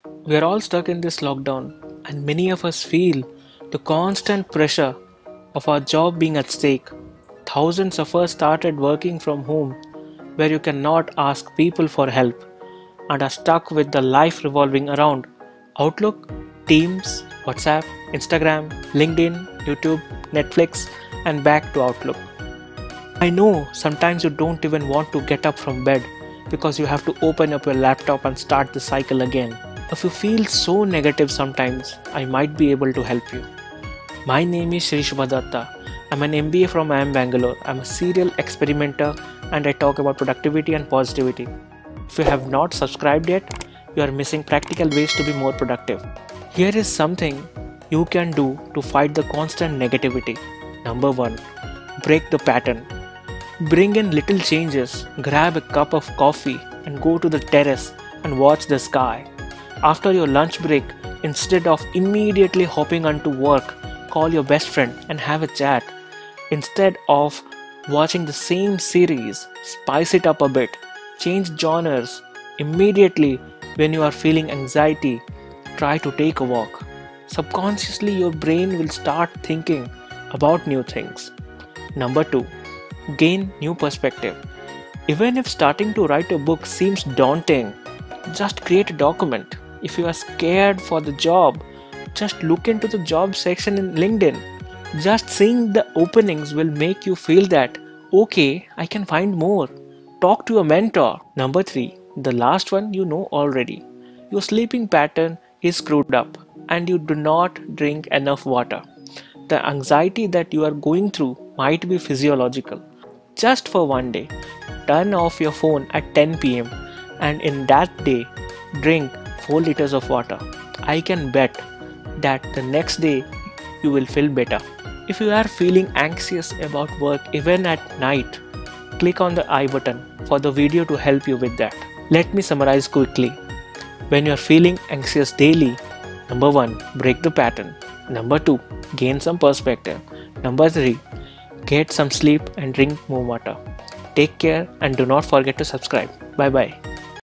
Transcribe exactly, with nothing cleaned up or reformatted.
We are all stuck in this lockdown, and many of us feel the constant pressure of our job being at stake. Thousands of us started working from home where you cannot ask people for help and are stuck with the life revolving around Outlook, Teams, WhatsApp, Instagram, LinkedIn, YouTube, Netflix, and back to Outlook. I know sometimes you don't even want to get up from bed because you have to open up your laptop and start the cycle again. If you feel so negative sometimes, I might be able to help you. My name is Shri Shubhadatta. I'm an M B A from I I M Bangalore. I'm a serial experimenter and I talk about productivity and positivity. If you have not subscribed yet, you are missing practical ways to be more productive. Here is something you can do to fight the constant negativity. Number one, break the pattern. Bring in little changes, grab a cup of coffee and go to the terrace and watch the sky. After your lunch break, instead of immediately hopping onto work, call your best friend and have a chat. Instead of watching the same series, spice it up a bit. Change genres. Immediately when you are feeling anxiety, try to take a walk. Subconsciously, your brain will start thinking about new things. Number two, gain new perspective. Even if starting to write a book seems daunting, just create a document. If you are scared for the job, just look into the job section in LinkedIn. Just seeing the openings will make you feel that, okay, I can find more. Talk to a mentor. Number three, the last one you know already. Your sleeping pattern is screwed up and you do not drink enough water. The anxiety that you are going through might be physiological. Just for one day, turn off your phone at ten p m and in that day, drink four liters of water. I can bet that the next day you will feel better. If you are feeling anxious about work even at night, click on the I button for the video to help you with that. Let me summarize quickly. When you are feeling anxious daily, number one, break the pattern. Number two, gain some perspective. Number three, get some sleep and drink more water. Take care and do not forget to subscribe. Bye bye.